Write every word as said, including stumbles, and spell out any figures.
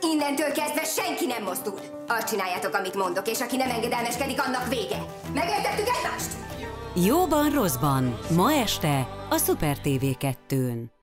Innentől kezdve senki nem mozdul. Azt csináljátok, amit mondok, és aki nem engedelmeskedik, annak vége. Megértettük egymást? Jóban, rosszban. Ma este a Szuper té vé kettőn.